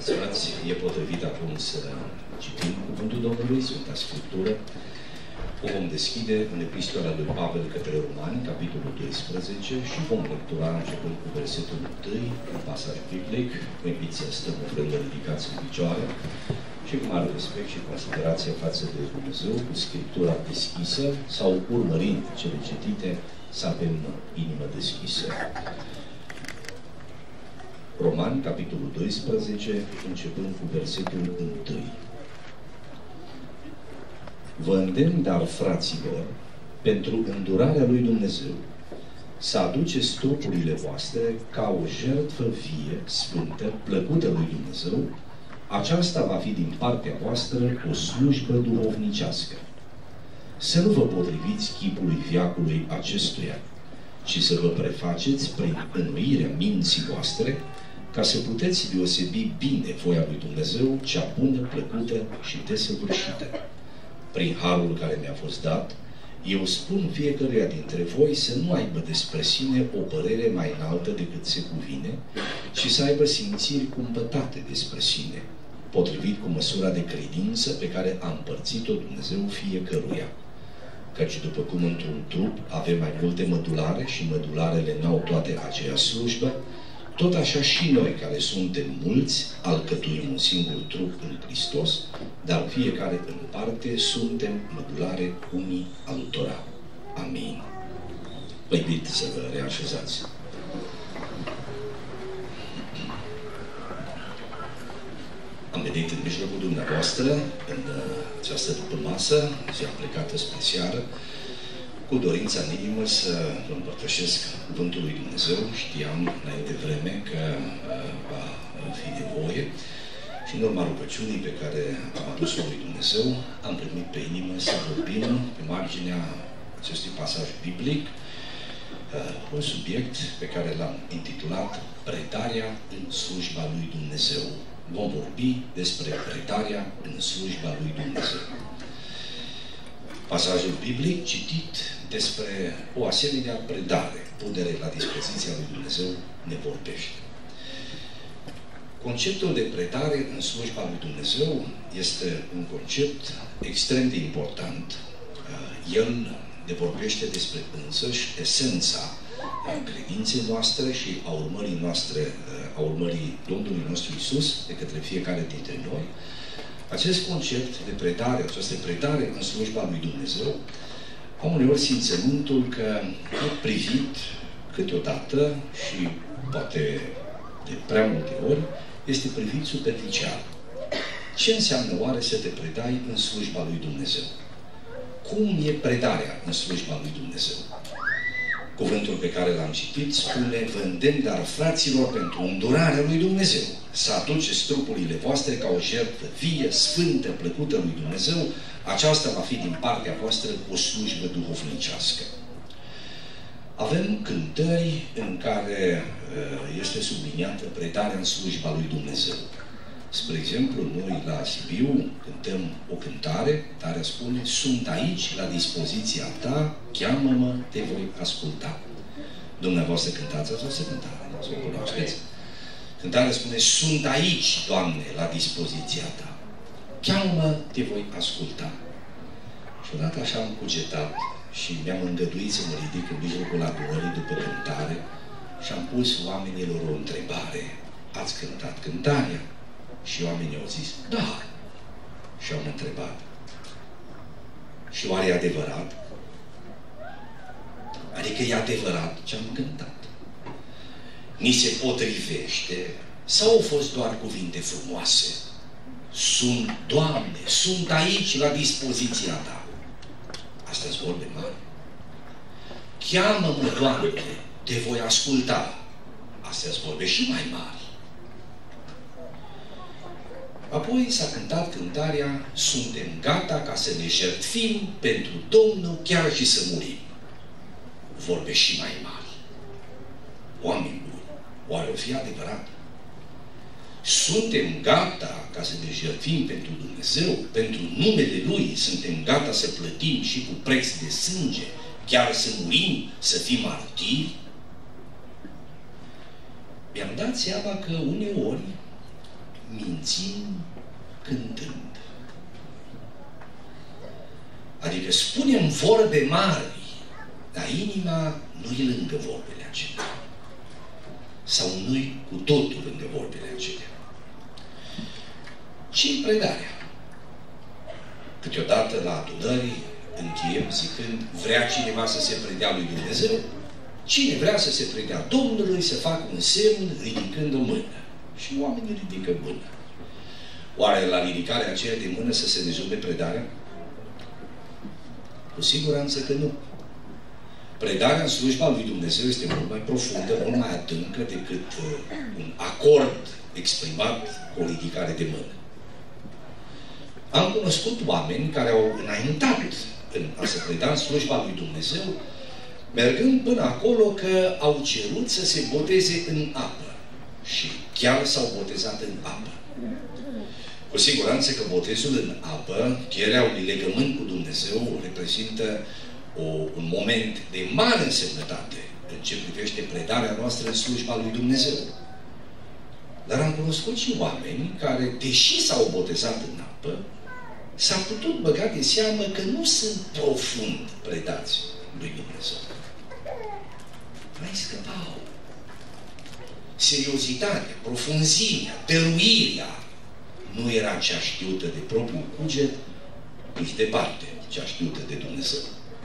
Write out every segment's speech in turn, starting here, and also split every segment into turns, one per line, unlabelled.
Stimați frați, e potrivit acum să citim Cuvântul Domnului, Sfânta Scriptură. O vom deschide în Epistola lui Pavel către Romani, capitolul 12, și vom lectura începând cu versetul 1, un pasaj biblic. Vă invit să stăm împreună ridicați în picioare și cu mare respect și considerație față de Dumnezeu, cu Scriptura deschisă sau urmărind cele citite, să avem inimă deschisă. Romani, capitolul 12, începând cu versetul 1. Vă îndemn, dar, fraților, pentru îndurarea lui Dumnezeu, să aduceți trupurile voastre ca o jertfă vie, sfântă, plăcută lui Dumnezeu. Aceasta va fi din partea voastră o slujbă duhovnicească. Să nu vă potriviți chipului veacului acestuia, ci să vă prefaceți prin înnoirea minții voastre, ca să puteți deosebi bine voia lui Dumnezeu, cea bună, plăcută și desăvârșită. Prin harul care mi-a fost dat, eu spun fiecăruia dintre voi să nu aibă despre sine o părere mai înaltă decât se cuvine, ci să aibă simțiri cumpătate despre sine, potrivit cu măsura de credință pe care a împărțit-o Dumnezeu fiecăruia. Căci după cum într-un trup avem mai multe mădulare și mădularele n-au toate aceeași slujbă, tot așa și noi, care suntem mulți, alcătuim un singur trup în Hristos, dar fiecare în parte suntem mădulare unii altora. Amin. Vă invit să vă reașezați. Am venit în mijlocul dumneavoastră, în această dupămasă, ziua plecată spre seară, cu dorința în inimă să vă împărtășesc Cuvântul lui Dumnezeu. Știam înainte vreme că va fi nevoie și în urma rugăciunii pe care am adus-o lui Dumnezeu, am primit pe inimă să vorbim pe marginea acestui pasaj biblic, un subiect pe care l-am intitulat Predarea în slujba lui Dumnezeu. Vom vorbi despre predarea în slujba lui Dumnezeu. Pasajul biblic citit despre o asemenea predare, punere la dispoziția lui Dumnezeu, ne vorbește. Conceptul de predare în slujba lui Dumnezeu este un concept extrem de important. El ne vorbește despre însăși esența credinței noastre și a urmării noastre, a urmării Domnului nostru Iisus de către fiecare dintre noi. Acest concept de predare, această predare în slujba lui Dumnezeu, am uneori simțământul că e privit câteodată și poate de prea multe ori, este privit superficial. Ce înseamnă oare să te predai în slujba lui Dumnezeu? Cum e predarea în slujba lui Dumnezeu? Cuvântul pe care l-am citit spune: vă îndemn, dar, fraților, pentru îndurarea lui Dumnezeu, să aduceți trupurile voastre ca o jertfă vie, sfântă, plăcută lui Dumnezeu. Aceasta va fi din partea voastră o slujbă duhovnicească. Avem cântări în care este subliniată predarea în slujba lui Dumnezeu. Spre exemplu, noi la Sibiu cântăm o cântare care spune: sunt aici la dispoziția ta, cheamă-mă, te voi asculta. Dumneavoastră cântați această cântare, să o cunoașteți. Cântarea spune: sunt aici, Doamne, la dispoziția ta, cheamă-mă, te voi asculta. Și odată așa am cugetat și mi-am îngăduit să mă ridic în mijlocul adunării după cântare și am pus oamenilor o întrebare: ați cântat cântarea? Și oamenii au zis: da. Și am întrebat: și oare e adevărat? Adică e adevărat ce am cântat? Ni se potrivește? Sau au fost doar cuvinte frumoase? Sunt, Doamne, sunt aici la dispoziția ta. Astea-s vorbe mari. Cheamă-mă, Doamne, te voi asculta. Astea-s vorbe și mai mari. Apoi s-a cântat cântarea: suntem gata ca să ne jertfim pentru Domnul, chiar și să murim. Vorbe și mai mari. Oameni buni, oare o fi adevărat? Suntem gata ca să ne jertfim pentru Dumnezeu, pentru numele Lui, suntem gata să plătim și cu preț de sânge, chiar să murim, să fim martiri? Mi-am dat seama că uneori mințim cântând. Adică spunem vorbe mari, dar inima nu-i lângă vorbele acelea. Sau nu-i cu totul lângă vorbele acelea. Și predarea. Câteodată la adunări încheiem zicând, vrea cineva să se predea lui Dumnezeu? Cine vrea să se predea Domnului, să facă un semn ridicând o mână. Și oamenii ridică mână. Oare la ridicarea aceea de mână să se rezume predarea? Cu siguranță că nu. Predarea în slujba lui Dumnezeu este mult mai profundă, mult mai adâncă decât un acord exprimat cu o ridicare de mână. Am cunoscut oameni care au înaintat în a se preda în slujba lui Dumnezeu, mergând până acolo că au cerut să se boteze în apă. Și chiar s-au botezat în apă. Cu siguranță că botezul în apă, cherea unui legământ cu Dumnezeu, reprezintă un moment de mare însemnătate în ce privește predarea noastră în slujba lui Dumnezeu. Dar am cunoscut și oameni care, deși s-au botezat în apă, s-a putut băga de seamă că nu sunt profund predați lui Dumnezeu. Mai scăpau. Seriozitatea, profunzimea, dăruirea nu era cea știută de propriul cuget, nici departe cea știută de Dumnezeu.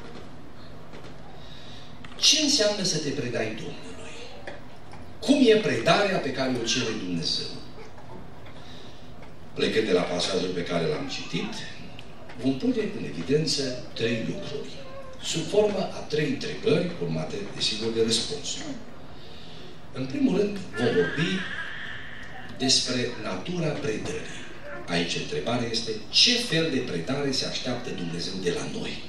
Ce înseamnă să te predai Domnului? Cum e predarea pe care o cere Dumnezeu? Plecând de la pasajul pe care l-am citit, vom pune în evidență 3 lucruri, sub formă a 3 întrebări, urmate, desigur, de răspunsuri. În primul rând, vom vorbi despre natura predării. Aici întrebarea este, ce fel de predare se așteaptă Dumnezeu de la noi?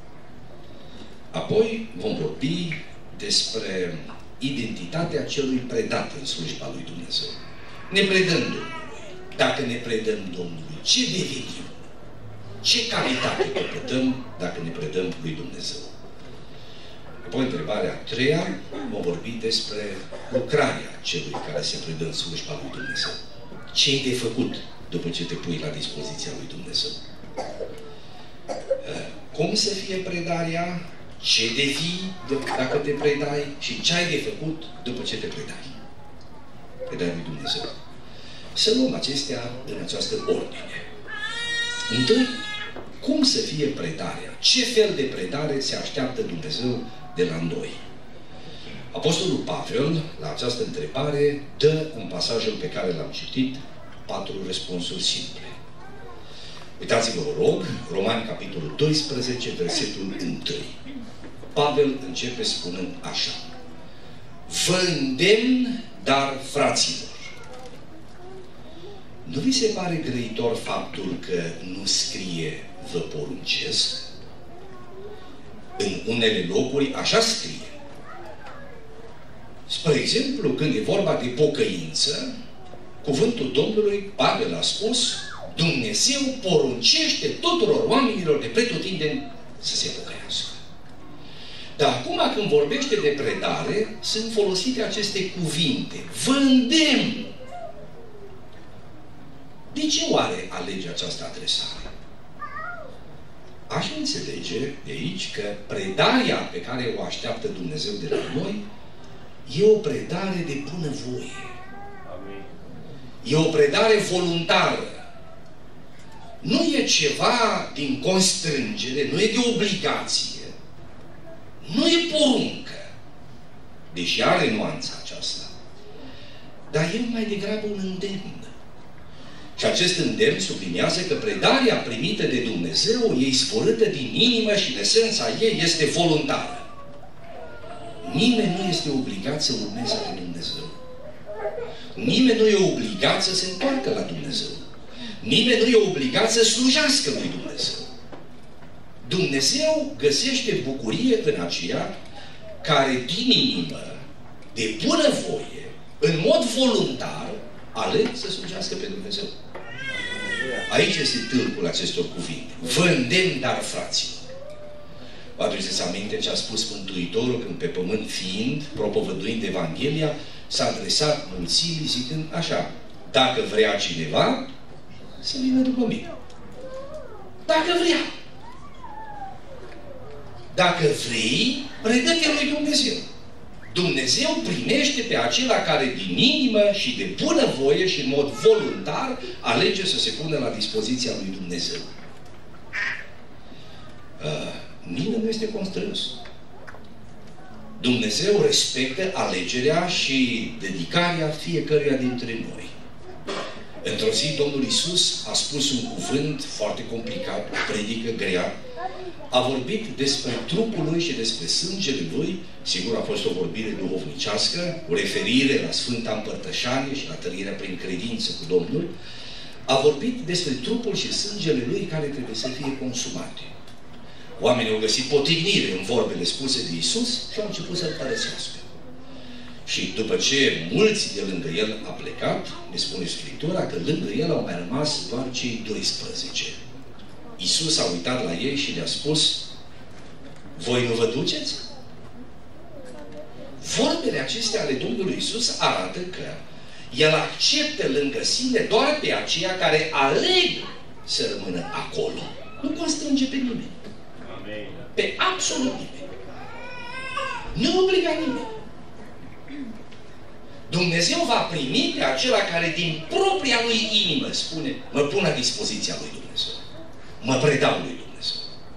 Apoi vom vorbi despre identitatea celui predat în slujba lui Dumnezeu. Ne predăm Domnului. Dacă ne predăm Domnului, ce devenim? Ce calitate căpătăm dacă ne predăm lui Dumnezeu? Apoi, întrebarea a 3-a, vom vorbi despre lucrarea celui care se predă în slujba lui Dumnezeu. Ce-i de făcut după ce te pui la dispoziția lui Dumnezeu? Cum să fie predarea? Ce devii dacă te predai? Și ce ai de făcut după ce te predai? Predarea lui Dumnezeu. Să luăm acestea în această ordine. Întâi, cum să fie predarea? Ce fel de predare se așteaptă Dumnezeu de la noi? Apostolul Pavel, la această întrebare, dă în pasajul pe care l-am citit 4 răspunsuri simple. Uitați-vă, vă rog, Romani, capitolul 12, versetul 1. Pavel începe spunând așa. Vă îndemn, dar fraților. Nu vi se pare grăitor faptul că nu scrie vă poruncesc? În unele locuri așa scrie. Spre exemplu, când e vorba de pocăință, cuvântul Domnului, Pavel a spus, Dumnezeu poruncește tuturor oamenilor de pretutindeni să se pocăiască. Dar acum când vorbește de predare, sunt folosite aceste cuvinte. Vă îndemn. De ce oare alege această adresare? Aș înțelege de aici că predarea pe care o așteaptă Dumnezeu de la noi e o predare de bunăvoie. E o predare voluntară. Nu e ceva din constrângere, nu e de obligație. Nu e poruncă. Deși are nuanța aceasta. Dar e mai degrabă un îndemn. Și acest îndemn subliniază că predarea primită de Dumnezeu e izvorâtă din inimă și în esența ei este voluntară. Nimeni nu este obligat să urmeze pe Dumnezeu. Nimeni nu e obligat să se întoarcă la Dumnezeu. Nimeni nu e obligat să slujească lui Dumnezeu. Dumnezeu găsește bucurie în aceia care din inimă, de bunăvoie, în mod voluntar, aleg să slujească pe Dumnezeu. Aici este tâlcul acestor cuvinte. Vă îndemn, dar fraților. Vă aduceți aminte ce a spus Mântuitorul când pe pământ fiind, propovăduind Evanghelia, s-a adresat mulțimii zicând așa, Dacă vrea cineva, să vină după mine. Dacă vrea. Dacă vrei, predă-te lui Dumnezeu. Dumnezeu primește pe acela care din inimă și de bunăvoie și în mod voluntar alege să se pună la dispoziția lui Dumnezeu. Nimeni nu este constrâns. Dumnezeu respectă alegerea și dedicarea fiecăruia dintre noi. Într-o zi, Domnul Iisus a spus un cuvânt foarte complicat, o predică grea. A vorbit despre trupul Lui și despre sângele Lui. Sigur, a fost o vorbire duhovnicească, o referire la Sfânta Împărtășanie și la tărirea prin credință cu Domnul. A vorbit despre trupul și sângele Lui care trebuie să fie consumate. Oamenii au găsit potignire în vorbele spuse de Iisus și au început să-L părăsească. Și după ce mulți de lângă El a plecat, ne spune Scriptura că lângă El au mai rămas doar cei 12. Iisus a uitat la ei și le-a spus: voi nu vă duceți? Vorbele acestea ale Domnului Iisus arată că El acceptă lângă sine doar pe aceia care aleg să rămână acolo. Nu constrânge pe nimeni. Pe absolut nimeni. Nu obliga nimeni. Dumnezeu va primi pe acela care din propria lui inimă spune: mă pun la dispoziția lui Dumnezeu. Mă predau lui Dumnezeu.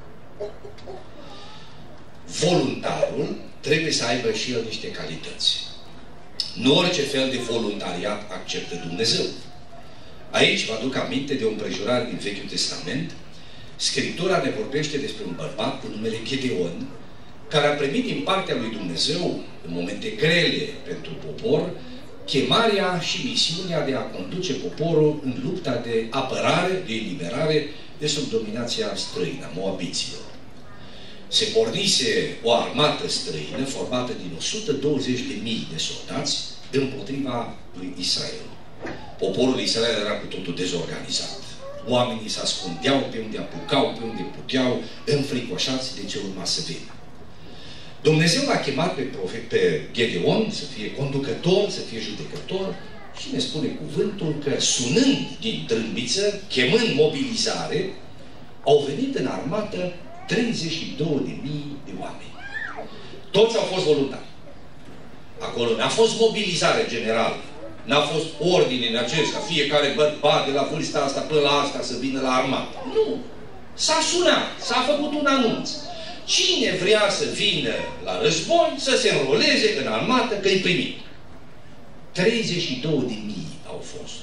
Voluntarul trebuie să aibă și el niște calități. Nu orice fel de voluntariat acceptă Dumnezeu. Aici vă aduc aminte de o împrejurare din Vechiul Testament. Scriptura ne vorbește despre un bărbat cu numele Gedeon, care a primit din partea lui Dumnezeu, în momente grele pentru popor, chemarea și misiunea de a conduce poporul în lupta de apărare, de eliberare de sub dominația străină, moabiților. Se pornise o armată străină formată din 120.000 de soldați împotriva lui Israel. Poporul Israel era cu totul dezorganizat. Oamenii se ascundeau pe unde apucau, pe unde puteau, înfricoșați de ce urma să vină. Dumnezeu l-a chemat pe Gedeon să fie conducător, să fie judecător și ne spune cuvântul că sunând din trâmbiță, chemând mobilizare, au venit în armată 32.000 de oameni. Toți au fost voluntari. Acolo n-a fost mobilizare generală. N-a fost ordine în acesta, fiecare bărbat de la vârsta asta până la asta să vină la armată. Nu! S-a sunat, s-a făcut un anunț. Cine vrea să vină la război, să se înroleze în armată, că-i primit. 32.000 au fost.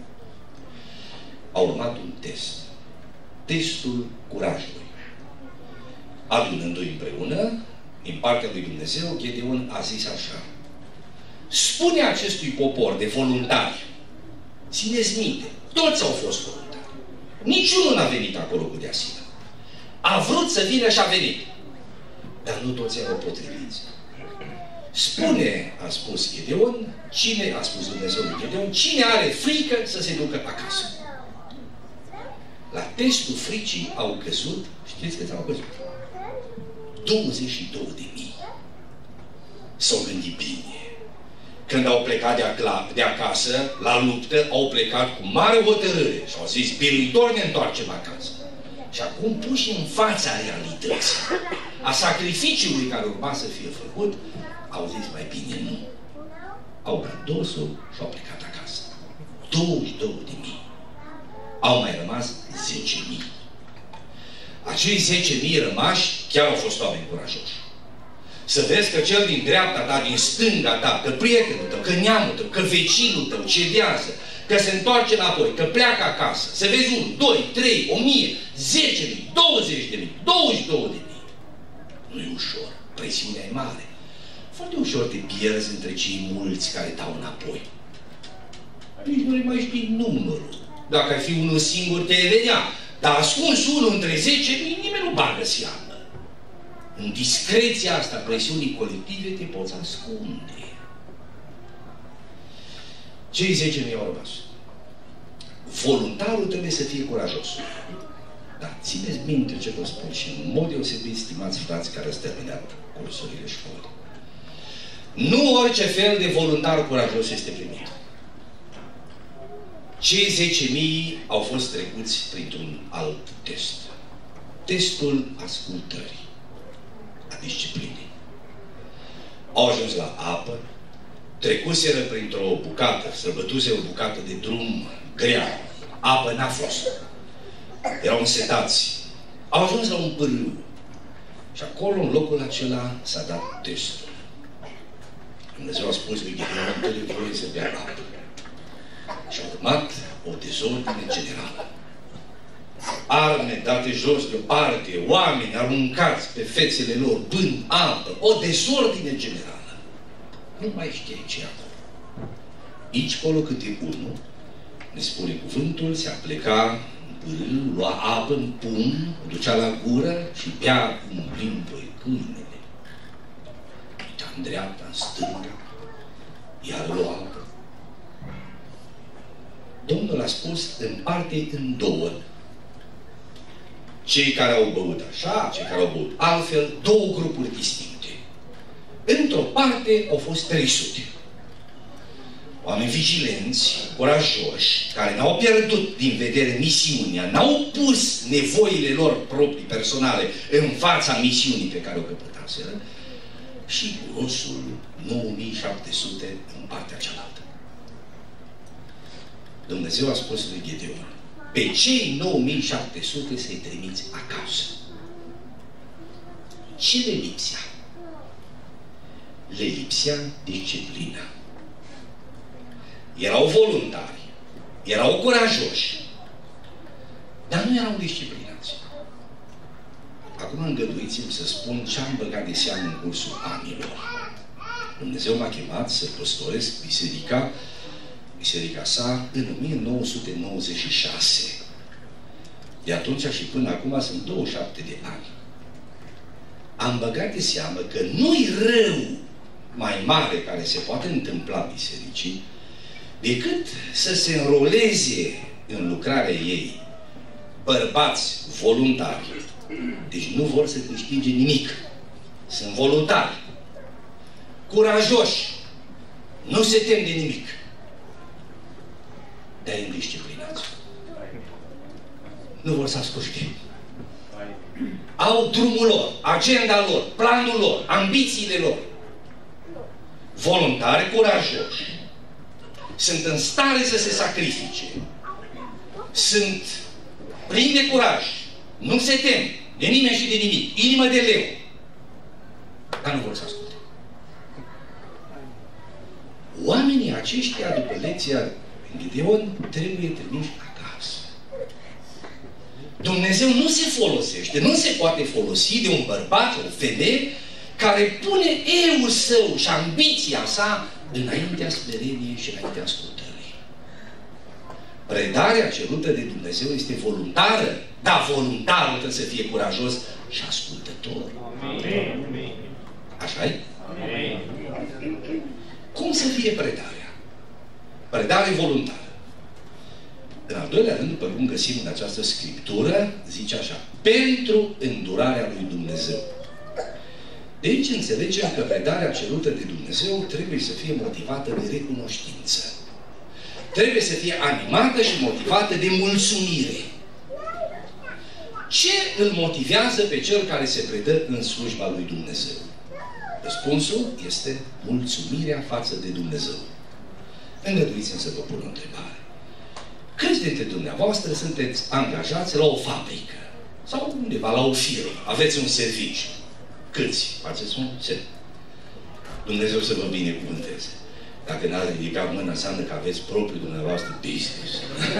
A urmat un test. Testul curajului. Adunându-i împreună, din partea lui Dumnezeu, Gedeon a zis așa: spune acestui popor de voluntari, țineți minte, toți au fost voluntari. Niciunul n-a venit acolo cu deasina. A vrut să vină și a venit. Dar nu toți erau potriviți. Spune, a spus Gedeon, cine, a spus Dumnezeu lui Gedeon, cine are frică să se ducă acasă. La testul fricii au căzut, știți câți au căzut? 22.000. S-au gândit bine. Când au plecat de acasă, la luptă, au plecat cu mare hotărâre și au zis: biruitor, ne întoarcem acasă. Și acum, puși în fața realității, a sacrificiului care urma să fie făcut, au zis: mai bine nu. Au dat dosul și au plecat acasă. 22.000. Au mai rămas 10.000. Acei 10.000 rămași chiar au fost oameni curajoși. Să vezi că cel din dreapta ta, din stânga ta, că prietenul tău, că neamul tău, că vecinul tău cedează, că se întoarce înapoi, că pleacă acasă. Să vezi 1, 2, 3, 1000, 10.000, 20.000, 22.000. Nu e ușor. Presiunea e mare. Foarte ușor te pierzi între cei mulți care dau înapoi. Nici nu le mai știi numărul. Dacă ai fi unul singur, te vedea. Dar ascuns unul între 10.000, nimeni nu bagă seamă. În discreția asta, presiunii colective, te poți ascunde. Cei 10.000 au rămas. Voluntarul trebuie să fie curajos. Dar țineți minte ce vă spun și în mod deosebit, stimați frați care ați terminat cursurile școlii. Nu orice fel de voluntar curajos este primit. Cei 10.000 au fost trecuți printr-un alt test. Testul ascultării, a disciplinei. Au ajuns la apă, trecuseră printr-o bucată, străbătuse o bucată de drum grea. Apă n-a fost. Erau însetați. Au ajuns la un pârâu. Și acolo, în locul acela, s-a dat testul. Dumnezeu a spus lui Gideon, dă-le voie să bea apă. Și a urmat o dezordine generală. Arme date jos de o parte, oameni aruncați pe fețele lor, bând apă, o dezordine generală. Nu mai știe ce acolo. Aici, colo câte unul, ne spune cuvântul, se apleca în pârâu, lua apă în pumn, o ducea la gură și bea umplind-o-i câinele. Uita în dreapta, în stânga, iar lua apă. Domnul a spus, împarte în două. Cei care au băut așa, cei care au băut altfel, două grupuri distincte. Într-o parte au fost 300. Oameni vigilenți, curajoși, care n-au pierdut din vedere misiunea, n-au pus nevoile lor proprii, personale, în fața misiunii pe care o căpătaseră, și grosul 9700 în partea cealaltă. Dumnezeu a spus lui Gideon, pe cei 9700 să-i trimiți acasă. Ce le lipsea? Le lipsea disciplina. Erau voluntari, erau curajoși, dar nu erau disciplinați. Acum îngăduiți-mi să spun ce am băgat de seamă în cursul anilor. Dumnezeu m-a chemat să păstoresc biserica sa în 1996. De atunci și până acum sunt 27 de ani. Am băgat de seamă că nu-i rău mai mare care se poate întâmpla bisericii decât să se înroleze în lucrarea ei bărbați voluntari. Deci nu vor să câștige nimic. Sunt voluntari, curajoși, nu se tem de nimic, dar indisciplinați. Nu vor să asculte. Au drumul lor, agenda lor, planul lor, ambițiile lor. Voluntari, curajoși. Sunt în stare să se sacrifice. Sunt plini de curaj. Nu se tem de nimeni și de nimic. Inimă de leu. Dar nu vor să asculte. Oamenii aceștia, după lecția Gideon, trebuie trimiși acasă. Dumnezeu nu se folosește, nu se poate folosi de un bărbat, o femeie, care pune eul său și ambiția sa înaintea smereniei și înaintea ascultării. Predarea cerută de Dumnezeu este voluntară, dar voluntarul trebuie să fie curajos și ascultător. Amin. Așa-i? Cum să fie predarea? Predare voluntară. În al doilea rând, după cum găsim în această scriptură, zice așa, pentru îndurarea lui Dumnezeu. De aici înțelegem că predarea cerută de Dumnezeu trebuie să fie motivată de recunoștință. Trebuie să fie animată și motivată de mulțumire. Ce îl motivează pe cel care se predă în slujba lui Dumnezeu? Răspunsul este mulțumirea față de Dumnezeu. Îngăduiți-mi să vă pun o întrebare. Câți dintre dumneavoastră sunteți angajați la o fabrică? Sau undeva la o firmă? Aveți un serviciu? Câți? Faceți un semn. Dumnezeu să vă binecuvânteze. Dacă n-ați ridicat mâna, înseamnă că aveți propriul dumneavoastră business.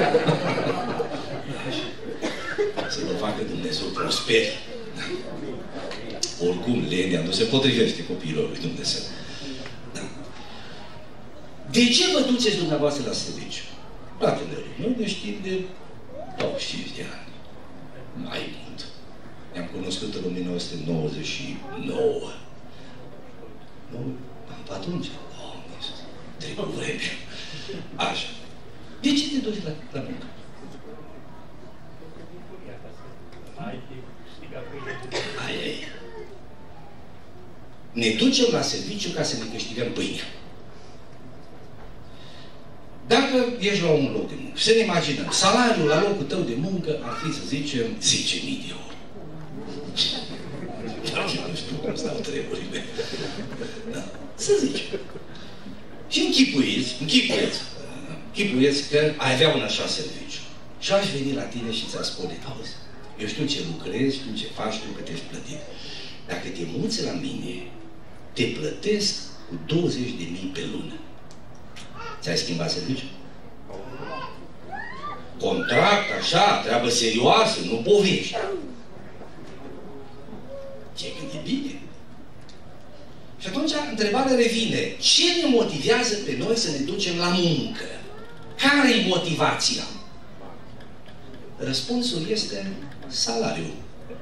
Să vă facă Dumnezeu prosperi. Oricum, lenea nu se potrivește copilul lui Dumnezeu. Da. De ce vă duceți dumneavoastră la serviciu? Fratele, noi ne știm de 25 de ani. Mai mult. Ne-am cunoscut în 1999. Nu? Atunci, trecut vreme. Așa. De ce te duci la muncă? Ai. Ne ducem la serviciu ca să ne câștigăm pâinea. Dacă dacă ești la un loc de muncă, să ne imaginăm, salariul la locul tău de muncă ar fi, să zicem, 10.000 de euro. Nu știu cum stau treburile. Da. Să zicem. Și închipuiți că ai avea un așa serviciu. Și aș veni la tine și ți-a spune, auzi, eu știu ce lucrezi, știu ce faci, știu că te-ești plătit. Dacă te muți la mine, te plătesc cu 20.000 pe lună. Ți-ai schimbat serviciul? Contract, așa, treabă serioasă, nu povești. Ce-ai gândit bine? Și atunci întrebarea revine. Ce ne motivează pe noi să ne ducem la muncă? Care-i motivația? Răspunsul este salariul.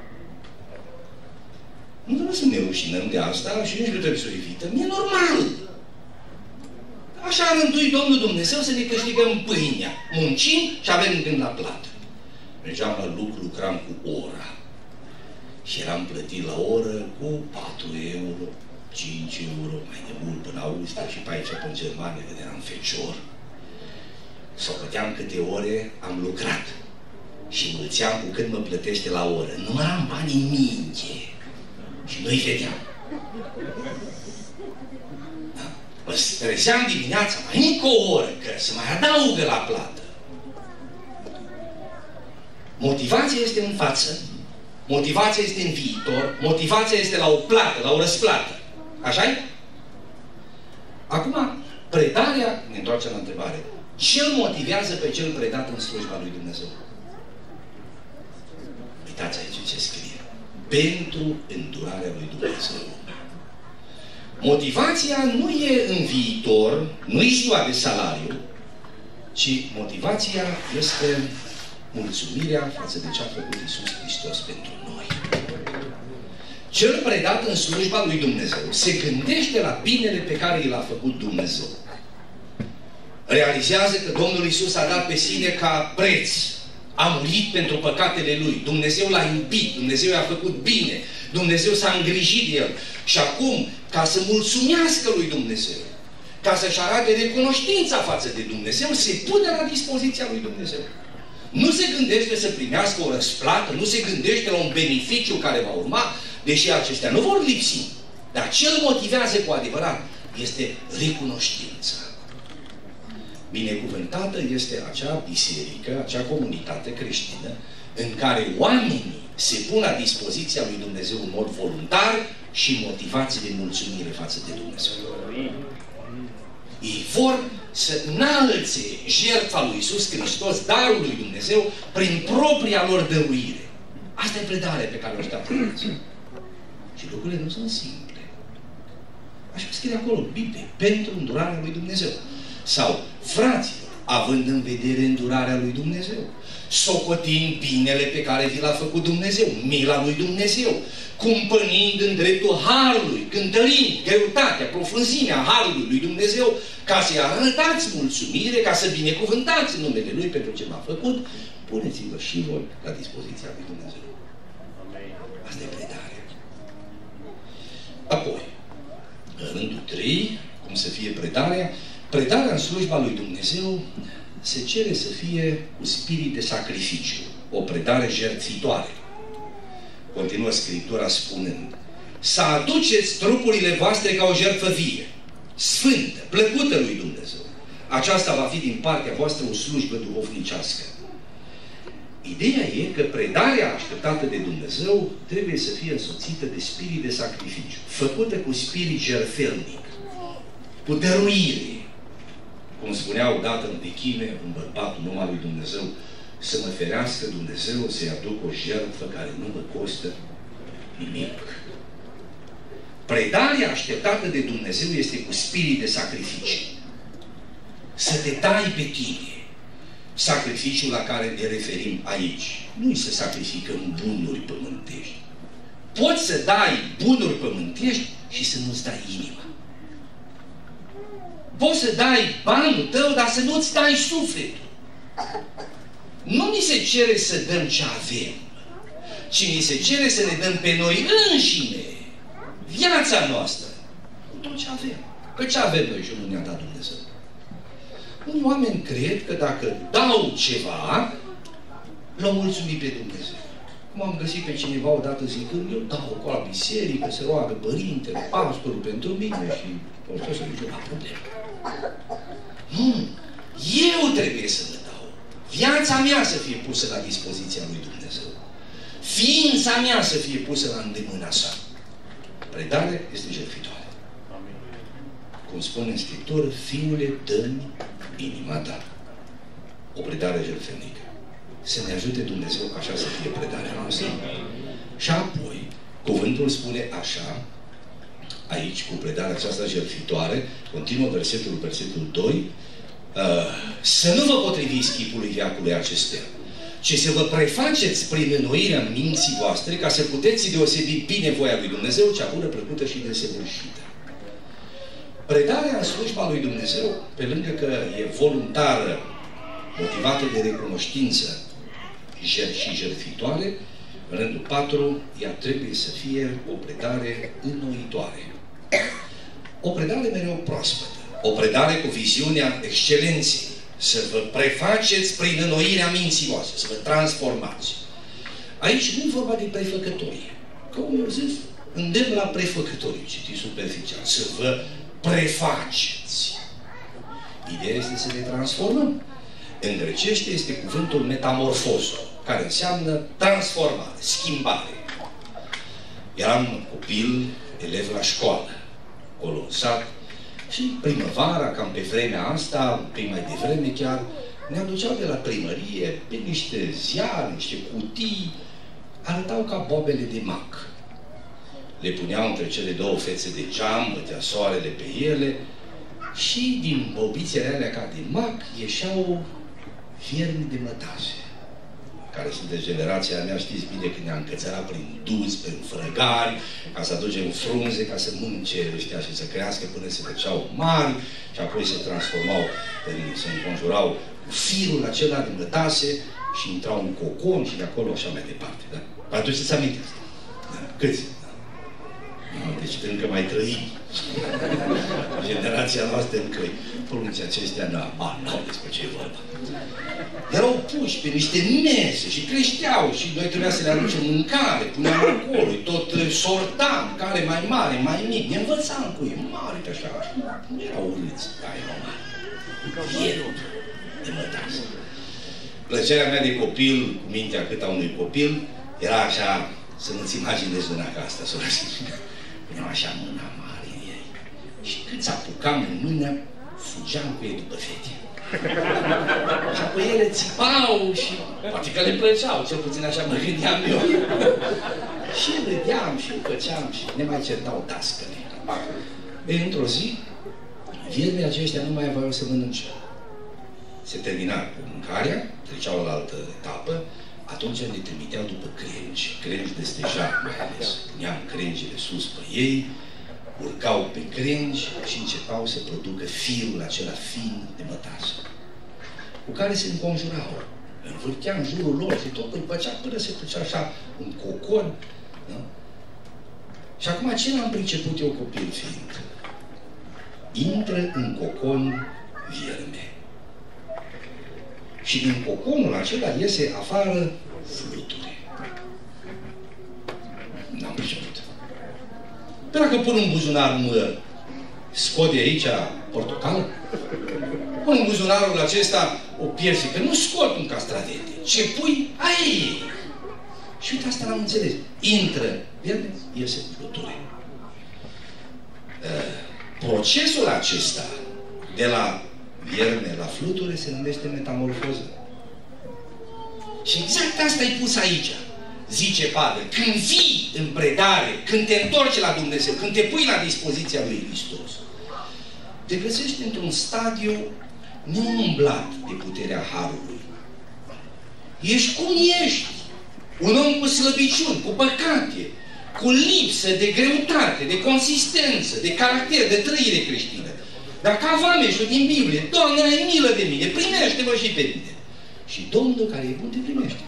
Nu trebuie să ne rușinăm de asta și nici nu trebuie să o evităm. E normal. Așa a rânduit Domnul Dumnezeu să ne câștigăm pâinea. Muncim și avem gând la plată. Mergeam la lucru, lucram cu ora. Și eram plătit la oră cu 4 euro, 5 euro, mai de mult până Austria și pe aici, pe Germania, când eram fecior. Sau câteam câte ore am lucrat. Și mulțeam cu cât mă plătește la oră. Număram bani în minte. Și nu-i vedeam. Da? Mă streseam dimineața, mai încă o oră, că să mai adaugă la plată. Motivația este în față. Motivația este în viitor. Motivația este la o plată, la o răsplată. Așa-i? Acum, predarea, ne întoarcem la întrebare, ce îl motivează pe cel predat în slujba lui Dumnezeu? Uitați aici ce scrie. Pentru îndurarea lui Dumnezeu. Motivația nu e în viitor, nu e ziua de salariu, ci motivația este mulțumirea față de ce a făcut Iisus Hristos pentru noi. Cel predat în slujba lui Dumnezeu se gândește la binele pe care i l-a făcut Dumnezeu. Realizează că Domnul Iisus a dat pe sine ca preț. A murit pentru păcatele Lui. Dumnezeu l-a iubit. Dumnezeu i-a făcut bine. Dumnezeu s-a îngrijit de el. Și acum, ca să mulțumească lui Dumnezeu, ca să-și arate recunoștința față de Dumnezeu, se pune la dispoziția lui Dumnezeu. Nu se gândește să primească o răsplată, nu se gândește la un beneficiu care va urma, deși acestea nu vor lipsi. Dar ce îl motivează cu adevărat este recunoștința. Binecuvântată este acea biserică, acea comunitate creștină în care oamenii se pun la dispoziția lui Dumnezeu în mod voluntar și motivați de mulțumire față de Dumnezeu. Ei vor să înalțe jertfa lui Iisus Hristos, darul lui Dumnezeu, prin propria lor dăruire. Asta e predarea pe care o așteaptă Dumnezeu. Și lucrurile nu sunt simple. Așa scrie acolo, Biblie, pentru îndurarea lui Dumnezeu. Sau, fraților, având în vedere îndurarea lui Dumnezeu, socotind binele pe care vi l-a făcut Dumnezeu, mila lui Dumnezeu, cumpănind în dreptul Harului, cântărind greutatea, profunzimea Harului lui Dumnezeu, ca să-i arătați mulțumire, ca să binecuvântați numele Lui pentru ce v-a făcut, puneți-vă și voi la dispoziția lui Dumnezeu. Asta e predarea. Apoi, în rândul 3, cum să fie predarea? Predarea în slujba lui Dumnezeu se cere să fie cu spirit de sacrificiu, o predare jertfitoare. Continuă Scriptura spunând, să aduceți trupurile voastre ca o jertfă vie, sfântă, plăcută lui Dumnezeu. Aceasta va fi din partea voastră o slujbă duhovnicească. Ideea e că predarea așteptată de Dumnezeu trebuie să fie însoțită de spirit de sacrificiu, făcută cu spirit jertfelnic, cu dăruire. Cum spunea odată în vechime un bărbat, un om al lui Dumnezeu, să mă ferească Dumnezeu să-i aduc o jertfă care nu mă costă nimic. Predarea așteptată de Dumnezeu este cu spirit de sacrificiu. Să te dai pe tine. Sacrificiul la care ne referim aici nu-i să sacrificăm bunuri pământești. Poți să dai bunuri pământești și să nu-ți dai inima. Poți să dai banul tău, dar să nu-ți dai sufletul. Nu ni se cere să dăm ce avem, ci ni se cere să ne dăm pe noi înșine viața noastră cu tot ce avem. Că ce avem noi și nu ne-a dat Dumnezeu? Unii oameni cred că dacă dau ceva, l-au mulțumit pe Dumnezeu. Cum am găsit pe cineva odată zicând, eu dau acolo la biserică, se roagă părintele, pastorul pentru mine și o să zic, la problemă. Nu! Eu trebuie să le dau. Viața mea să fie pusă la dispoziția lui Dumnezeu. Ființa mea să fie pusă la îndemâna sa. Predarea este jertfitoare. Cum spune în Scriptură, Fiule, dă-mi inima ta. O predare jertfenică. Să ne ajute Dumnezeu ca așa să fie predarea noastră. Și apoi, cuvântul spune așa, aici, cu predarea aceasta jertfitoare, continuă versetul 2, să nu vă potriviți chipului veacului acestea, ci să vă prefaceți prin înnoirea minții voastre, ca să puteți deosebi bine voia lui Dumnezeu, cea bună, plăcută și desăvârșită. Predarea în slujba lui Dumnezeu, pe lângă că e voluntară, motivată de recunoștință și jertfitoare, în rândul 4, ea trebuie să fie o predare înnoitoare. O predare mereu proaspătă. O predare cu viziunea excelenței. Să vă prefaceți prin înnoirea minții voastre, să vă transformați. Aici nu e vorba de prefăcătorie. Cum eu zis, îndemn la prefăcătorie, citiți superficial. Să vă prefaceți. Ideea este să ne transformăm. În grecește este cuvântul metamorfozo, care înseamnă transformare, schimbare. Eram copil, elev la școală, acolo în sat, și primăvara, cam pe vremea asta, pe mai devreme chiar, ne aduceau de la primărie pe niște ziare, niște cutii, arătau ca bobele de mac. Le puneau între cele două fețe de geam, bătea soarele pe ele și din bobițele alea ca de mac ieșeau fierni de mătase, care sunt de generația mea, știți bine că ne-a încățărat prin duți, prin frăgari, ca să aducem frunze, ca să mânce ăștia și să crească până se făceau mari și apoi se transformau, se înconjurau cu firul acela de mătase și intrau în cocon și de acolo așa mai departe. Da? Vă aduceți aminte asta? Da. Câți? Deci încă mai trăim. Generația noastră încă pronunții acestea n-au despre ce e vorba. Erau puși pe niște mese și creșteau și noi trebuia să le aducem mâncare, puneam acolo, tot sortam, care mai mare, mai mic, ne învățam cu ei, mare pe așa, nu erau urâți, dar erau mari. Vierut de mătase. Plăcerea mea de copil, cu mintea cât a unui copil, era așa, să nu-ți imaginezi una ca asta, soră. Puneam așa mâna mare în ei. Și cât s-apucam în mână, fugeam cu ei după fete. Și apoi ele țipau și poate că le plăceau, cel puțin așa mă gândeam eu. Și râdeam și făceam și ne mai certau dascăle. Ei, într-o zi, viermii aceștia nu mai aveau să mănânce. Se termina cu mâncarea, treceau la altă etapă, atunci ne trimiteau după crengi de stejar mai ales. Puneam crengile sus pe ei, urcau pe crengi și începau să producă firul acela fin de mătase, cu care se înconjurau. Învârtea în jurul lor și tot îl făcea până se făcea așa un cocon. Da? Și acum ce n-am priceput eu copil fiind? Intră în cocon vierme. Și din coconul acela iese afară fluturi. N-am priceput. Dar dacă pun în buzunar, mă scot de aici portocală? Pun în buzunarul acesta o piersică. Nu scot un castravete. Ce pui, aia e. Și uite, asta l-am înțeles. Intră verde, iese fluturi. Procesul acesta de la vierme la fluture se numește metamorfoză. Și exact asta e pus aici. Zice Pavel, când vii în predare, când te întorci la Dumnezeu, când te pui la dispoziția lui Hristos, te găsești într-un stadiu neumblat de puterea Harului. Ești cum ești. Un om cu slăbiciuni, cu păcate, cu lipsă de greutate, de consistență, de caracter, de trăire creștină. Dar ca vameșul din Biblie, Doamne, ai milă de mine, primește-mă și pe mine. Și Domnul care e bun te primește.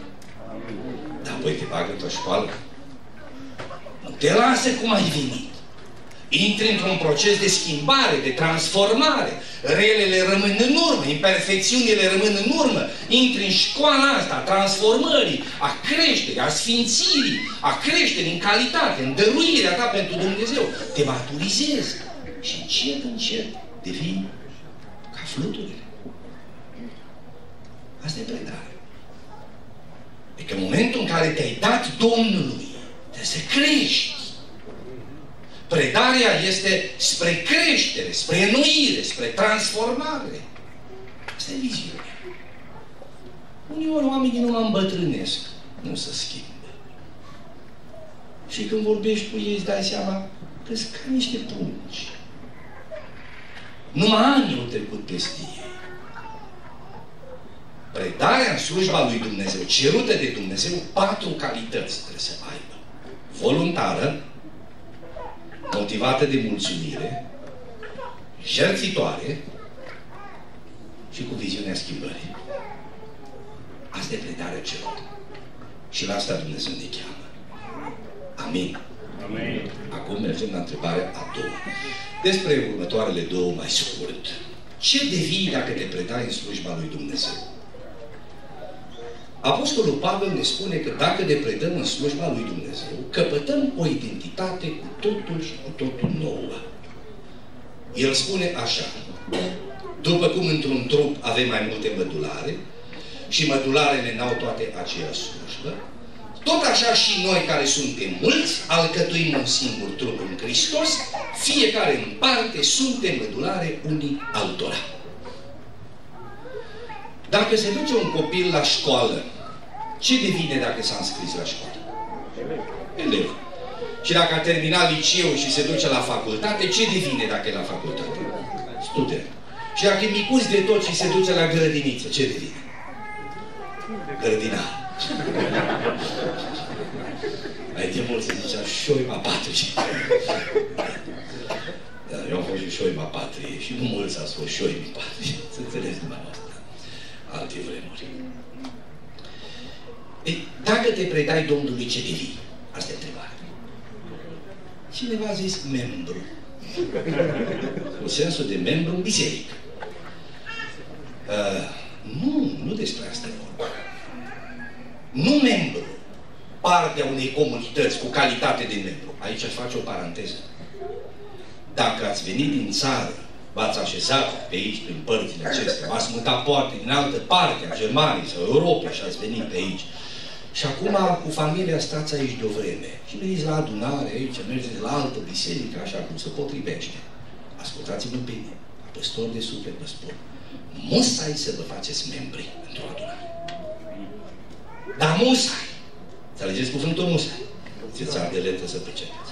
Dar apoi te bagă într-o școală. Nu te lasă cum ai venit. Intri într-un proces de schimbare, de transformare. Relele rămân în urmă, imperfecțiunile rămân în urmă. Intri în școala asta a transformării, a creșterii, a sfințirii, a creșterii în calitate, în dăruirea ta pentru Dumnezeu. Te maturizezi și încet, încet devii ca fluturile. Asta e predare. E că în momentul în care te-ai dat Domnului, trebuie să crești. Predarea este spre creștere, spre înnoire, spre transformare. Asta e viziunea. Uneori oamenii nu mă îmbătrânesc, nu se schimbă. Și când vorbești cu ei, îți dai seama că sunt ca niște prunci. Numai ani au trecut peste ei. Predarea în slujba lui Dumnezeu, cerută de Dumnezeu, 4 calități trebuie să aibă. Voluntară, motivată de mulțumire, jertfitoare și cu viziunea schimbării. Asta e predarea cerută. Și la asta Dumnezeu ne cheamă. Amin. Amin. Acum mergem la întrebarea a doua. Despre următoarele două mai scurt. Ce devii dacă te predai în slujba lui Dumnezeu? Apostolul Pavel ne spune că dacă ne predăm în slujba lui Dumnezeu, căpătăm o identitate cu totul și cu totul nouă. El spune așa: după cum într-un trup avem mai multe mădulare și mădularele n-au toate aceeași slujbă, tot așa și noi care suntem mulți, alcătuim un singur trup în Hristos, fiecare în parte suntem mădulare unii altora. Dacă se duce un copil la școală, ce devine dacă s-a înscris la școală? Elev. Și dacă a terminat liceul și se duce la facultate, ce devine dacă e la facultate? Student. Și dacă e micuț de tot și se duce la grădiniță, ce devine? Grădinar. Mai de mult se zicea șoima patrie. Eu am fost și șoima patrie și nu mulți ați fost șoimi patrie. Să înțelegeți dumneavoastră. Alte vremuri. Ei, dacă te predai Domnului, ce devii? Asta e întrebarea. Cineva a zis membru. Cu sensul de membru în biserică. Nu despre asta e vorba. Nu membru. Partea unei comunități cu calitate de membru. Aici aș face o paranteză. Dacă ați venit din țară, v-ați așezat pe aici, prin părțile acestea, v-ați mutat poate din altă parte a Germaniei sau Europei și ați venit pe aici. Și acum cu familia stați aici de o vreme. Și veniți la adunare aici, mergeți la altă biserică, așa cum se potrivește. Ascultați-mă bine, păstor de suflet vă spun. Musai să vă faceți membri într-o adunare. Dar musai. Înțelegeți cuvântul musai? Ți-ți ardelentă să pricepeți.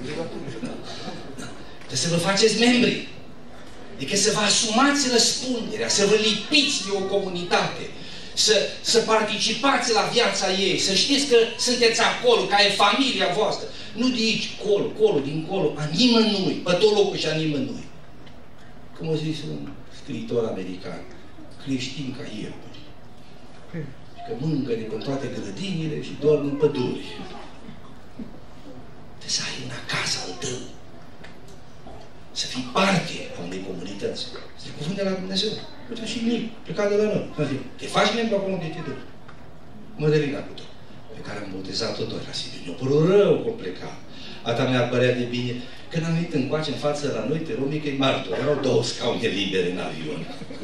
Trebuie să vă faceți membri. Adică să vă asumați răspunderea, să vă lipiți de o comunitate, să participați la viața ei, să știți că sunteți acolo, că e familia voastră. Nu de aici, colo, dincolo, a nimănui, pe tot locul și a nimănui. Cum a zis un scriitor american, creștin ca ierburi. Că mâncă de pe toate grădinile și dorm în păduri. Trebuie să ai în acasă al tău. Să fii parte a unei comunități. Este cuvânt de la Dumnezeu. Uite și mic, plecat de la noi. Te faci membru acolo unde te duci. Mădălina cu tot, pe care am botezat-o doi la Sibiu. Mi-a părut rău că o pleca. Ata mi-a părea de bine. Când am venit încoace în față la noi, te rog, mică-i martor. Erau 2 scaune libere în avion.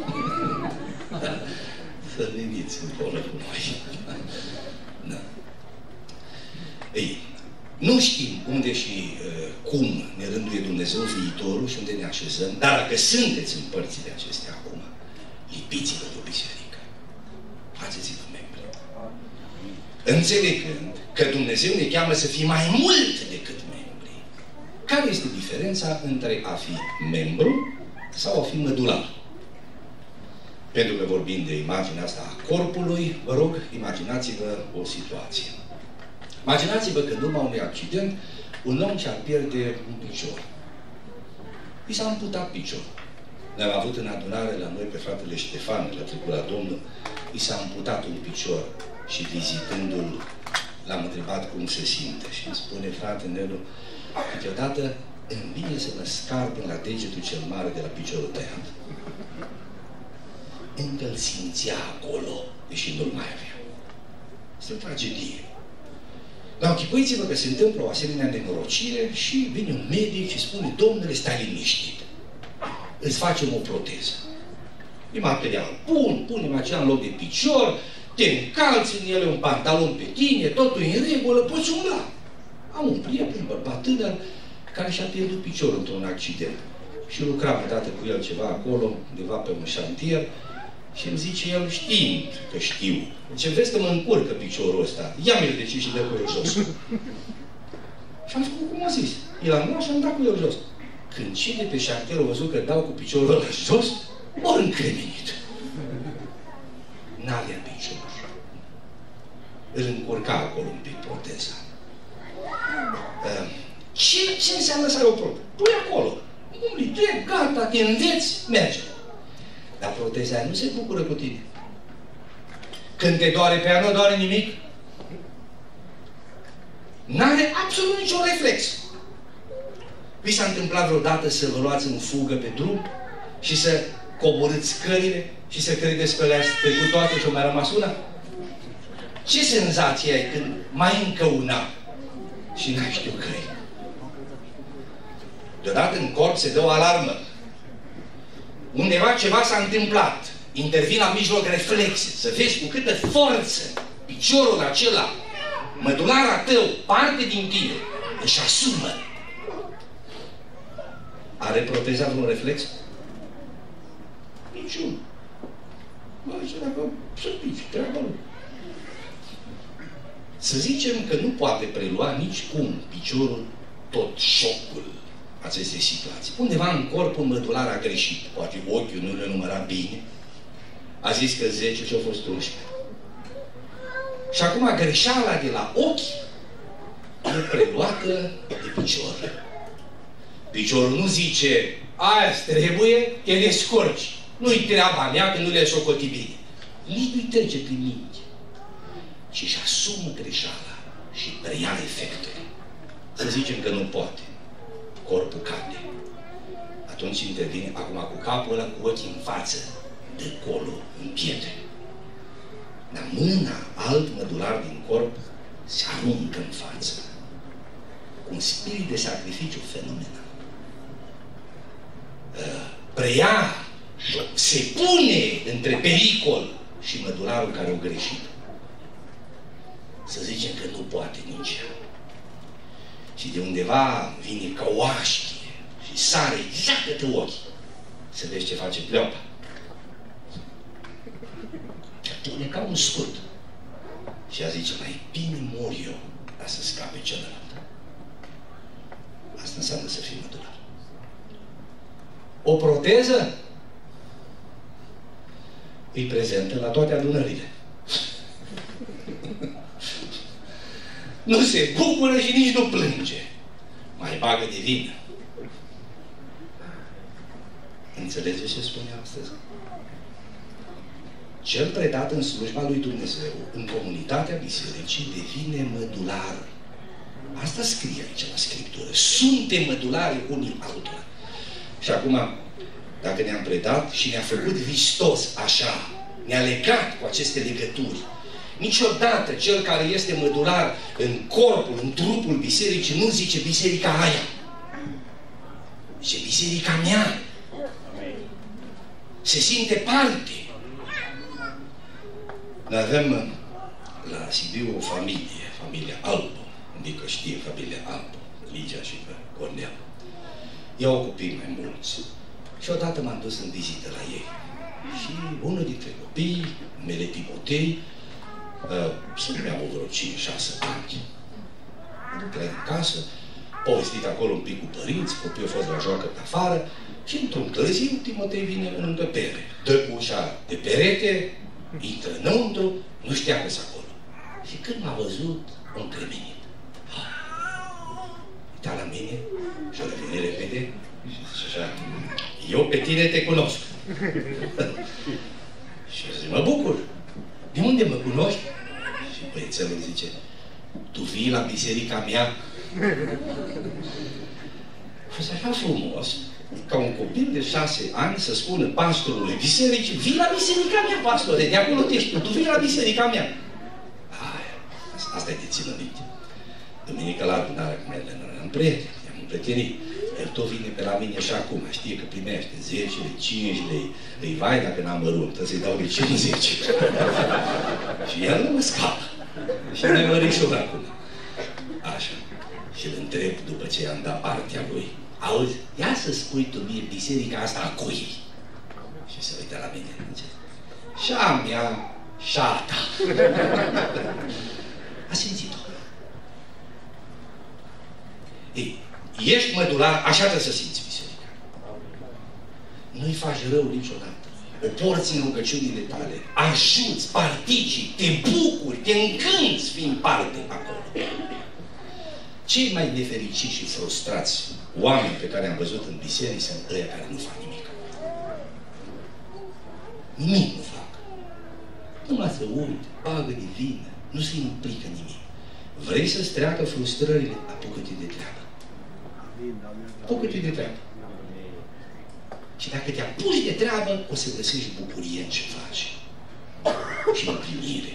Să veniți încolo cu noi. Da. Ei, nu știm unde și cum ne rânduie Dumnezeu viitorul și unde ne așezăm, dar dacă sunteți în părțile acestea acum, lipiți-vă de o biserică. Faceți-vă membri. Înțelegând că Dumnezeu ne cheamă să fim mai mult decât membri. Care este diferența între a fi membru sau a fi mădular? Pentru că vorbim de imaginea asta a corpului, vă rog, imaginați-vă o situație. Imaginați-vă că în urma unui accident, un om și-ar pierde un picior. I s-a amputat piciorul. Noi am avut în adunare la noi pe fratele Ștefan, la trecut la Domnul, i s-a amputat un picior și vizitându-l, l-am întrebat cum se simte. Și îmi spune, frate Nelu, câteodată îmi vine să mă scar până la degetul cel mare de la piciorul tăiat. Încă îl simțea acolo, deși nu-l mai avea. Este o tragedie. Dar închipuiți-vă că se întâmplă o asemenea nenorocire și vine un medic și spune: domnule, stai liniștit, îți facem o proteză. E material bun, punem aceea în loc de picior, te încalți în ele un pantalon pe tine, totul e în regulă, poți umbla. Am un prieten, un bărbat tânăr, care și-a pierdut piciorul într-un accident. Și lucram odată cu el ceva acolo, undeva pe un șantier, și îmi zice el, știind că știu, zice, vezi că mă încurcă piciorul ăsta, ia mi-l de ce și dă cu el jos. Și am făcut cum a zis. El am luat și am dat cu el jos. Când cei de pe șantier au văzut că dau cu piciorul ăla jos, ori încremenit. N-avea picior. Îl încurca acolo un pic proteza. Ce înseamnă să ai o probă? Pui acolo. Umbli drept, gata, te înveți, merge. Dar proteza nu se bucură cu tine. Când te doare pe ea, nu doare nimic. N-are absolut niciun reflex. Vi s-a întâmplat vreodată să vă luați în fugă pe drum și să coborâți scările și să credeți că le-ați trecut toate și o mai rămas una? Ce senzație ai când mai încă una și n-ai știu căi? Deodată în corp se dă o alarmă. Undeva ceva s-a întâmplat. Intervin la mijloc reflexe. Să vezi cu câtă forță piciorul acela, mădulara tău, parte din tine, își asumă. Are proteza vreun reflex? Niciun. Bă, și dacă să pici, treaba lui. Să zicem că nu poate prelua nici cum piciorul tot șocul acestei situații. Undeva în corpul mădular a greșit. Poate ochiul nu le număra bine. A zis că 10 și au fost 11. Și acum greșeala de la ochi e preluată de picior. Piciorul nu zice, aia-ți trebuie, te descurci. Nu-i treaba mea, că nu le-ai socoti bine. Nici trece prin minte. Și își asumă greșeala și preia efectele. Să zicem că nu poate. Corpul cade. Atunci intervine acum cu capul ăla, cu ochii în față, de colo, în pietre. Dar mâna, alt mădular din corp, se aruncă în față. Cu un spirit de sacrificiu fenomenal. Preia, se pune între pericol și mădularul care o greșit. Să zicem că nu poate nici ea. Și de undeva vine ca o așchie și sare exact către ochi. Să vezi ce face pleoapa. Pune ca un scut. Și ea zice, mai bine mor eu, dar să scape celălalt. Asta înseamnă să fii mădular. O proteză îi prezentă la toate adunările. Nu se bucură și nici nu plânge. Mai bagă de vină. Înțelegeți ce spune astăzi? Cel predat în slujba lui Dumnezeu, în comunitatea bisericii, devine mădular. Asta scrie aici la Scriptură. Suntem mădulari unii altora. Și acum, dacă ne-am predat și ne-a făcut vistos așa, ne-a legat cu aceste legături, niciodată cel care este mădular în corpul, în trupul bisericii, nu zice biserica aia. Zice biserica mea. Se simte parte. Noi avem la Sibiu o familie, familia Albu, adică știe familia Albu, Ligia și Cornel. Ei au copii mai mulți. Și odată m-am dus în vizită la ei. Și unul dintre copii, numele Timotei, să nu mi-am vreo 5-6 ani. Mă duc la în casă, povestit acolo un pic cu părinți, copiii au fost la joacă pe afară și într-un târziu Timotei vine lângă pere. Dă cu ușa de perete, intră înăuntru, nu știa că-s acolo. Și când m-a văzut, a încremenit. Uita la mine și o revine repede și zice așa, eu pe tine te cunosc. Și eu zic, mă bucur. De unde mă cunoști? Și băiețelul zice, tu vii la biserica mea? A fost așa frumos ca un copil de 6 ani să spună pastorului bisericii, vii la biserica mea, pastore, de acolo te știu, tu vii la biserica mea. Asta e de ținut minte. Duminică la adunare cu mele, eram prieteni, i-am împrietenit. El tot vine pe la mine și acum, știe că primește 10 lei, 5 lei, îi vai dacă n-am mărunt, să-i dau de 50. Și el nu mă scapă. Și mai mărișor acum. Așa. Și îl întreb după ce i-am dat partea lui. Auzi, ia să spui tu mie biserica asta a cui? Și se uită la mine și zice, și-a mea, și-a ta. A simțit-o. Ei, ești mădular, așa trebuie să simți biserica. Nu-i faci rău niciodată. O porți în rugăciunile tale, ajuți, participi, te bucuri, te încânți fiind parte acolo. Cei mai nefericiți și frustrați oameni pe care am văzut în biserici sunt ăia care nu fac nimic. Nimic nu fac. Numai să uite, bagă de vină, nu se implică nimic. Vrei să-ți treacă frustrările? Apucă-te de treabă. Apucă-te de treabă. Și dacă te apuci de treabă, o să găsești bucurie în ce faci. Și împlinire.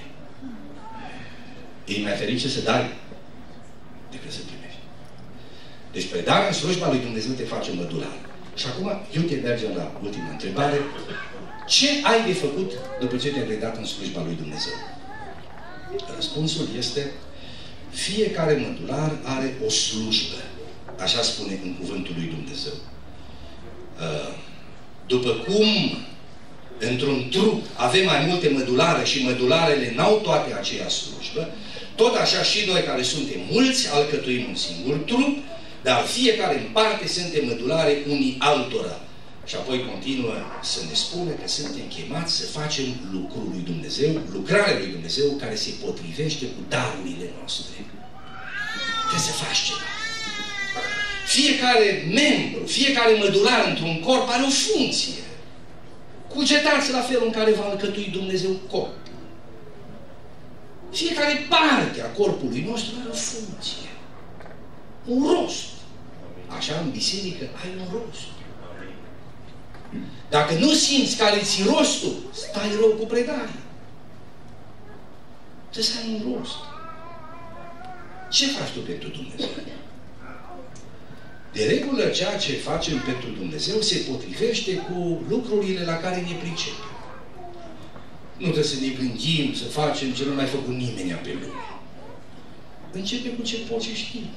E mai ferice să dai decât să primești. Deci predarea în slujba lui Dumnezeu te face mădular. Și acum, eu te mergem la ultima întrebare. Ce ai de făcut după ce te-ai predat în slujba lui Dumnezeu? Răspunsul este fiecare mădular are o slujbă. Așa spune în cuvântul lui Dumnezeu. După cum într-un trup avem mai multe mădulare și mădularele n-au toate aceeași slujbă, tot așa și noi care suntem mulți alcătuim un singur trup, dar fiecare în parte suntem mădulare unii altora. Și apoi continuă să ne spune că suntem chemați să facem lucrul lui Dumnezeu, lucrarea lui Dumnezeu care se potrivește cu darurile noastre. Trebuie să faci ceva. Fiecare membru, fiecare mădular într-un corp are o funcție. Cugetați la felul în care va alcătui Dumnezeu corp. Fiecare parte a corpului nostru are o funcție. Un rost. Așa în biserică ai un rost. Dacă nu simți care ți rostul, stai rău cu predarea. Trebuie să ai un rost. Ce faci tu pentru Dumnezeu? De regulă, ceea ce facem pentru Dumnezeu se potrivește cu lucrurile la care ne pricepem. Nu trebuie să ne gândim, să facem ce nu mai făcut nimeni pe lume. Începe cu ce poți și știi.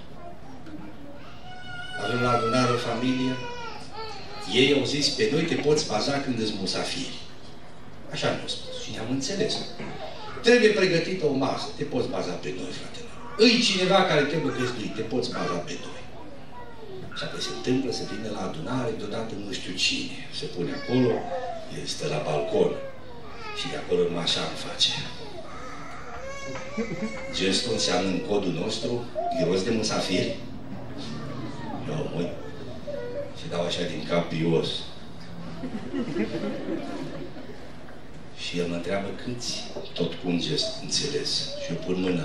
Avem la adunare o familie. Ei au zis, pe noi te poți baza când îți musafiri. Așa ne-au spus. Și ne-am înțeles. Trebuie pregătită o masă. Te poți baza pe noi, fratele. Îi cineva care trebuie găzduit. Te poți baza pe noi. Și apoi se întâmplă să vină la adunare deodată nu știu cine. Se pune acolo, el stă la balcon. Și de acolo numai așa îmi face. Gestul înseamnă în codul nostru iros de musafiri. Eu mă uit și dau așa din cap pios. Și el mă întreabă câți, tot cu un gest înțeles. Și eu pun mâna.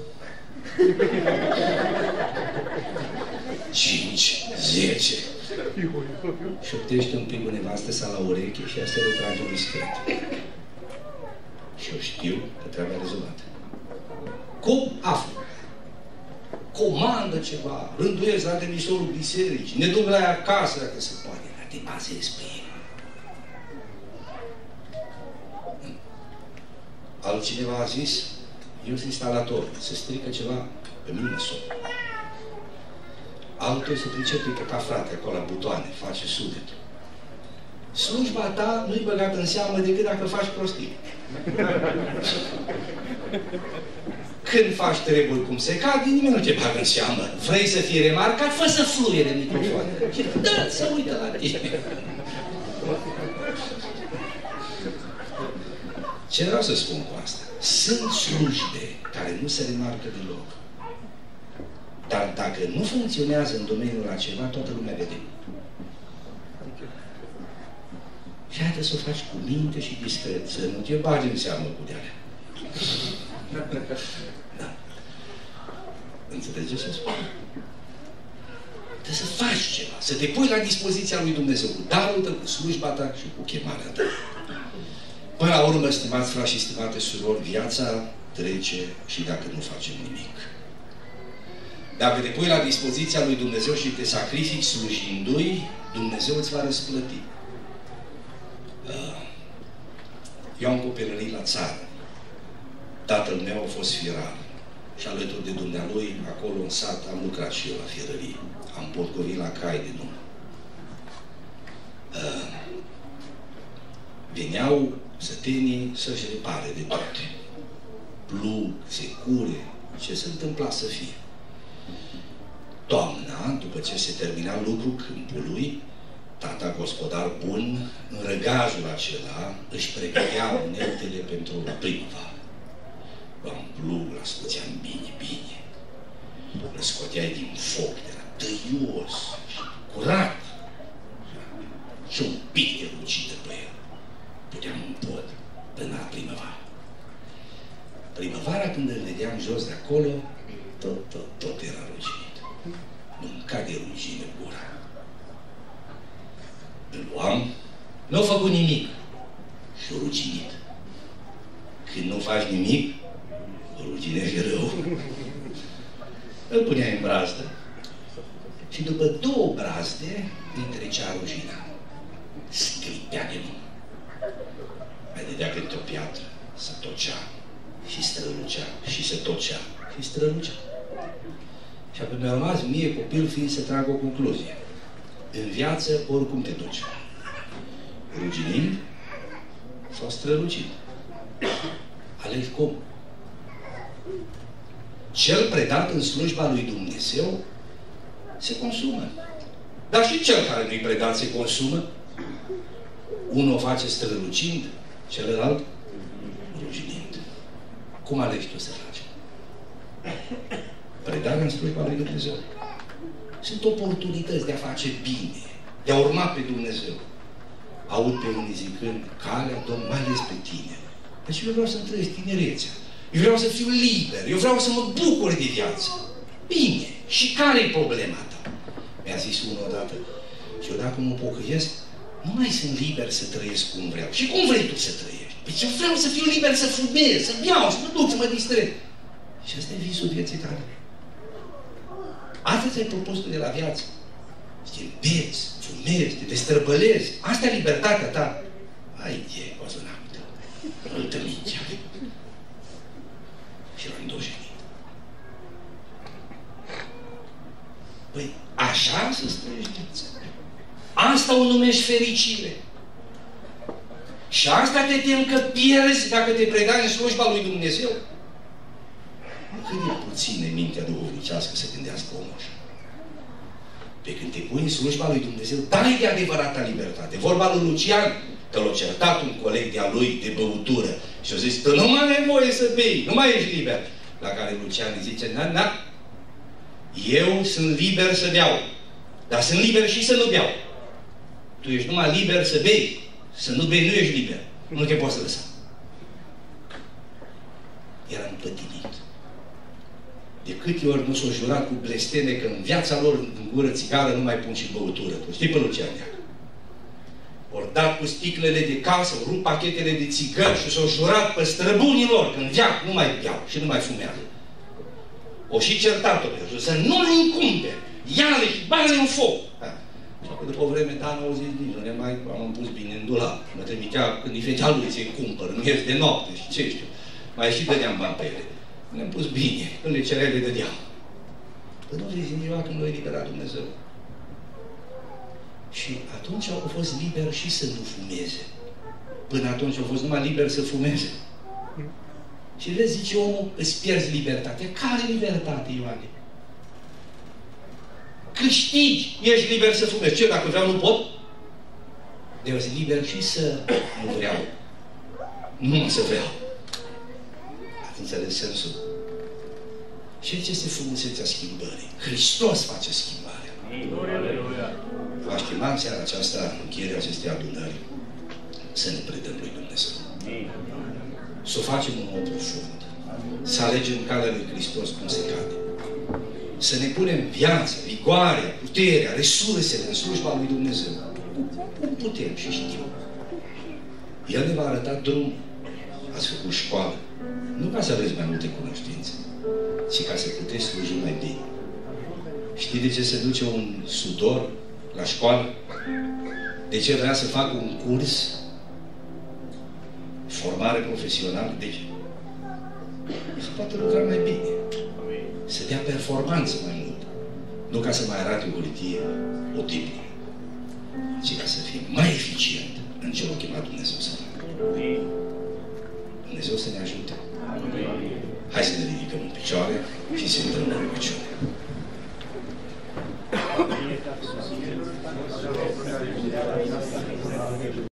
5, 10. Și optește un pic o nevastă sa la ureche și asta le trage discret. Și eu știu că treaba e rezolvată. Cum aflu? Comandă ceva, rânduiesc la devisorul bisericii, ne duc la ea acasă dacă se poate, dar te bazezi pe el. Altcineva a zis, eu sunt instalator, se strică ceva, pe mine mă sun. Altul se pricepe că ca frate, acolo la butoane, face sunetul. Slujba ta nu-i băgată în seamă decât dacă faci prostii. Când faci treburi cum se cade, nimeni nu te bagă în seamă. Vrei să fii remarcat? Fă să fluiere microfoanele. Și dă să uită la tine. Ce vreau să spun cu asta? Sunt slujbe care nu se remarcă deloc. Dar dacă nu funcționează în domeniul acela, toată lumea vede. Și hai să o faci cu minte și discret, să nu te bagi în seamă cu de-alea. Da. Înțelegeți ce spun? Trebuie să faci ceva. Să te pui la dispoziția lui Dumnezeu cu darul tău, cu slujba ta și cu chemarea ta. Până la urmă, stimați frați și stimate surori, viața trece și dacă nu facem nimic. Dacă te pui la dispoziția lui Dumnezeu și te sacrifici slujindu-i, Dumnezeu îți va răsplăti. Eu am copilărit la țară. Tatăl meu a fost fierar. Și alături de dumnealui, acolo în sat, am lucrat și eu la fierărie. Am potcorit la cai de nume. Veneau sătenii să-și repare de toate. Plug, secure, ce se întâmpla să fie. Toamna, după ce se termina lucrul câmpului, tata gospodar bun, în răgajul acela, își pregătea uneltele pentru primăvară. Luam plug, la scoțeam bine, bine. Îl scoteai din foc, era tăios și curat. Și un pic de rugită pe el. Puteam în pod până la primăvară. Primăvara, când îl vedeam jos de acolo, tot era ruginit. Mânca de rugine gura. Îl luam, nu a făcut nimic și a ruginit. Când nu faci nimic, ruginești rău. Îl puneai în brazdă și după 2 brazde îi trecea rugina. Sclipea de mână. Mai dădea câte o piatră, se tocea și strălucea și se tocea și strălucea. Și apoi mi-a rămas mie, copil fiind, să trag o concluzie. În viață, oricum te duci. Ruginind sau strălucind. Alegi cum? Cel predat în slujba lui Dumnezeu se consumă. Dar și cel care nu-i predat se consumă. Unul o face strălucind, celălalt ruginind. Cum alegi tu să faci? Predarea în slujba lui Dumnezeu. Sunt oportunități de a face bine, de a urma pe Dumnezeu. Aud pe unii zicând, calea, Domn, mai ales pe tine. Deci eu vreau să-mi trăiesc tinerețea. Eu vreau să fiu liber. Eu vreau să mă bucur de viață. Bine. Și care e problema ta? Mi-a zis unul odată. Și eu dacă mă pocăiesc, nu mai sunt liber să trăiesc cum vreau. Și cum vrei tu să trăiești? Păi eu vreau să fiu liber să fumez, să beau, să mă duc, să mă distrez. Și ăsta e visul vieții tale. Asta ți-ai propus tu de la viață. Să te împeți, fumezi, te destrăbălezi. Asta e libertatea ta. Hai, e cozonată. Îltă mingea. Și l-am dojenit. Păi, așa să-ți trăiești viața. Asta o numești fericire. Și asta te tem că pierzi dacă te predai în slujba lui Dumnezeu. Cât de puține mintea duhovnicească să gândească omul așa. Pe când te pui în slujba lui Dumnezeu, dai de adevărata libertate. Vorba lui Lucian, că l-a certat un coleg de-a lui de băutură și a zis, tu nu mai ai voie să bei, nu mai ești liber. La care Lucian îi zice, na, eu sunt liber să beau, dar sunt liber și să nu beau. Tu ești numai liber să bei, să nu bei, nu ești liber. Nu te poți lăsa. Era împătimit. De câte ori nu s-au jurat cu blestene că în viața lor în gură țigară nu mai pun și băutură. Tu știi pe Lucian Neacă? Ori dat cu sticlele de casă, au rupt pachetele de țigări și s-au jurat pe străbunii lor că în viață nu mai beau și nu mai fumează. O și certat-o pe el, să nu mai încumpe, ia-le și bani în foc. Și apoi după o vreme, Dan au zis, nici nu ne mai am pus bine în dulap. Mă trimitea când îi fecea lui să-i cumpăr, nu ies de noapte și ce știu. Mai și dădeam bani pe ele. Ne-am pus bine, când le cerea, le dădeam. Păi nu vezi nimic când l-a eliberat Dumnezeu. Și atunci au fost liber și să nu fumeze. Până atunci au fost numai liber să fumeze. Și vezi, zice omul, îți pierzi libertatea. Care libertate, Ioane? Câștigi, ești liber să fumezi. Ce, dacă vreau, nu pot? Eu sunt liber și să nu vreau. Nu să vreau. Ați înțeles sensul? Și aici este frumusețea schimbării. Hristos face schimbarea. V-aș chema în seara aceasta, în încheierea acestei adunări, să ne predăm lui Dumnezeu. Să o facem în mod profund. Să alegem calea lui Hristos cum se cade. să ne punem viața, vigoarea, puterea, resursele în slujba lui Dumnezeu. Cum putem și știm? El ne va arăta drum. Ați făcut școală. Nu ca să aveți mai multe cunoștințe, ci ca să puteți sluji mai bine. Știi de ce se duce un sudor la școală? De ce vrea să facă un curs? Formare profesională? De ce? Să poată lucra mai bine. Să dea performanță mai mult. Nu ca să mai arate o hârtie, o diplomă, ci ca să fie mai eficient în ce a chemat Dumnezeu să facă. Dumnezeu să ne ajute. Hai să ne ridicăm în picioare și să intrăm în rugăciune.